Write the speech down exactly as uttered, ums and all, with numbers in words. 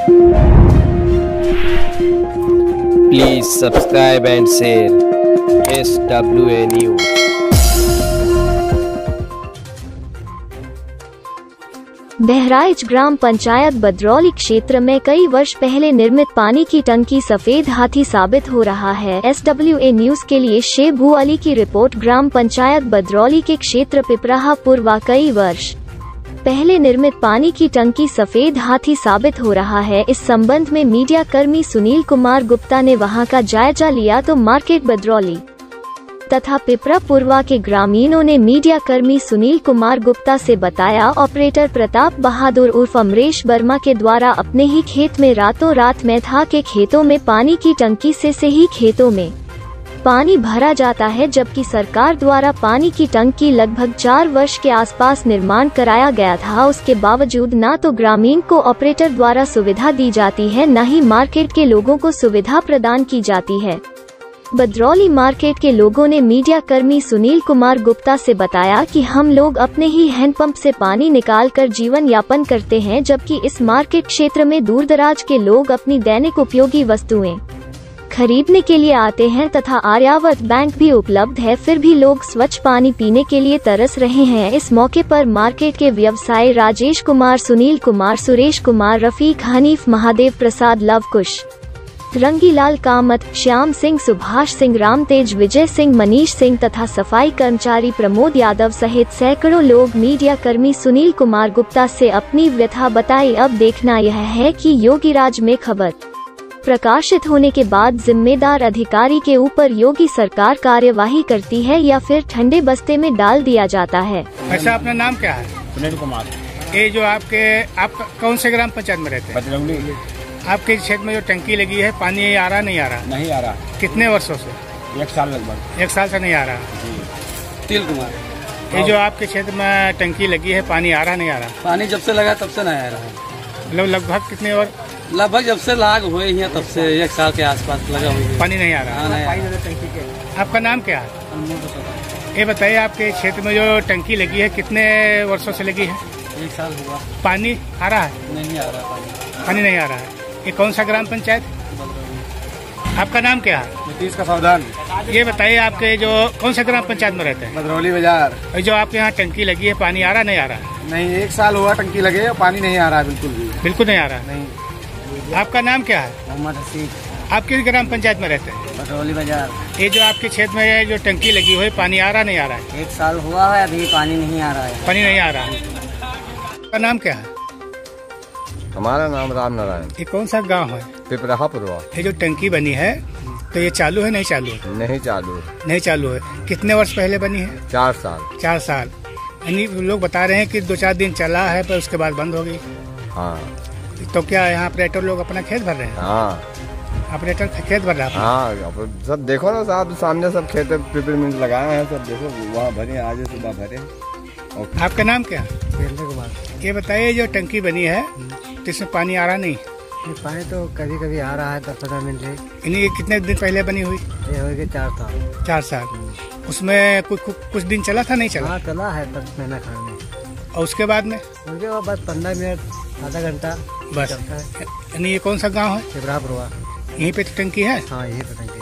Please subscribe and share S W A News। Bahraich ग्राम पंचायत बदरौली क्षेत्र में कई वर्ष पहले निर्मित पानी की टंकी सफेद हाथी साबित हो रहा है। एस डब्ल्यू ए न्यूज के लिए शेबू अली की रिपोर्ट। ग्राम पंचायत बदरौली के क्षेत्र पिपराहा पूर्वा कई वर्ष पहले निर्मित पानी की टंकी सफेद हाथी साबित हो रहा है। इस संबंध में मीडिया कर्मी सुनील कुमार गुप्ता ने वहां का जायजा लिया तो मार्केट बदरौली तथा पिपरा पूर्वा के ग्रामीणों ने मीडिया कर्मी सुनील कुमार गुप्ता से बताया, ऑपरेटर प्रताप बहादुर उर्फ अमरेश वर्मा के द्वारा अपने ही खेत में रातों रात मैथा के खेतों में पानी की टंकी से से ही खेतों में पानी भरा जाता है, जबकि सरकार द्वारा पानी की टंकी लगभग चार वर्ष के आसपास निर्माण कराया गया था। उसके बावजूद न तो ग्रामीण को ऑपरेटर द्वारा सुविधा दी जाती है, न ही मार्केट के लोगों को सुविधा प्रदान की जाती है। बदरौली मार्केट के लोगों ने मीडिया कर्मी सुनील कुमार गुप्ता से बताया कि हम लोग अपने ही हैंडपंप से पानी निकालकर जीवन यापन करते हैं, जबकि इस मार्केट क्षेत्र में दूर दराज के लोग अपनी दैनिक उपयोगी वस्तुएं खरीदने के लिए आते हैं तथा आर्यावर्त बैंक भी उपलब्ध है, फिर भी लोग स्वच्छ पानी पीने के लिए तरस रहे हैं। इस मौके पर मार्केट के व्यवसायी राजेश कुमार, सुनील कुमार, सुरेश कुमार, रफीक, हनीफ, महादेव प्रसाद, लवकुश, रंगीलाल कामत, श्याम सिंह, सुभाष सिंह, रामतेज, विजय सिंह, मनीष सिंह तथा सफाई कर्मचारी प्रमोद यादव सहित सैकड़ों लोग मीडिया कर्मी सुनील कुमार गुप्ता से अपनी व्यथा बताई। अब देखना यह है कि योगीराज में खबर प्रकाशित होने के बाद जिम्मेदार अधिकारी के ऊपर योगी सरकार कार्यवाही करती है या फिर ठंडे बस्ते में डाल दिया जाता है। अच्छा, अपना नाम क्या है? सुनील कुमार। ये जो आपके आप कौन से ग्राम पंचायत में रहते हैं? बदरौली। आपके क्षेत्र में जो टंकी लगी है, पानी आ रहा नहीं आ रहा? नहीं आ रहा। कितने वर्षों से? एक साल लगभग। एक साल से नहीं आ रहा। सुनील कुमार। ये जो आपके क्षेत्र में टंकी लगी है, पानी आ रहा नहीं आ रहा? पानी जब से लगा तब से नहीं आ रहा है। मतलब लगभग कितने और? लगभग जब से लाग हुए हैं तब से एक साल के आसपास लगा हुआ है। पानी नहीं आ रहा। नहीं। आपका नाम क्या है? ये बताइए, आपके क्षेत्र में जो टंकी लगी है कितने वर्षों से लगी है? एक साल हुआ। पानी आ रहा है? नहीं आ रहा पानी। पानी नहीं आ रहा है। ये कौन सा ग्राम पंचायत? आपका नाम क्या है? नीतीश का सावधान। ये बताइए, आपके जो कौन सा ग्राम पंचायत में रहते हैं? बदरौली बाजार। जो आपके यहाँ टंकी लगी है, पानी आ रहा नहीं आ रहा? नहीं, एक साल हुआ टंकी लगे, पानी नहीं आ रहा है बिल्कुल भी। बिल्कुल नहीं आ रहा? नहीं। आपका नाम क्या है? मोहम्मद हसीब। आप किस ग्राम पंचायत में रहते हैं? बदरौली बाजार। ये जो आपके क्षेत्र में जो टंकी लगी हुई, पानी आ रहा नहीं आ रहा है? एक साल हुआ है, अभी पानी नहीं आ रहा है। पानी नहीं आ रहा। आपका नाम क्या है? हमारा नाम राम नारायण। ये कौन सा गांव है? पिपराहा पूर्वा। ये जो टंकी बनी है तो ये चालू है नहीं चालू है? नहीं चालू। नहीं चालू है। कितने वर्ष पहले बनी है? चार साल। चार साल। यानी लोग बता रहे हैं कि दो चार दिन चला है पर उसके बाद बंद हो गई। हाँ। तो क्या यहाँ ऑपरेटर लोग अपना खेत भर रहे हैं? हाँ, ऑपरेटर खेत भर रहा है। हाँ, सब देखो ना साहब, सामने सब खेत पिपरमिंट लगाए हैं, सब देखो वहाँ भरे, आज सुबह भरे। आपका नाम क्या? वीरेंद्र कुमार। ये बताइए, जो टंकी बनी है तो इसमें पानी आ रहा नहीं? पानी तो कभी कभी आ रहा है, दस पंद्रह मिनट से। यानी ये कितने दिन पहले बनी हुई? ये हो गए चार साल। चार साल। उसमें कुछ कुछ दिन चला था नहीं चला? हाँ चला है, दस महीना खाने। और उसके बाद में? उसके बाद बस पंद्रह मिनट आधा घंटा बस। यानी ये कौन सा गांव है? पिपराहा पूर्वा। यहीं पे तो टंकी है? हाँ, यही तो टंकी।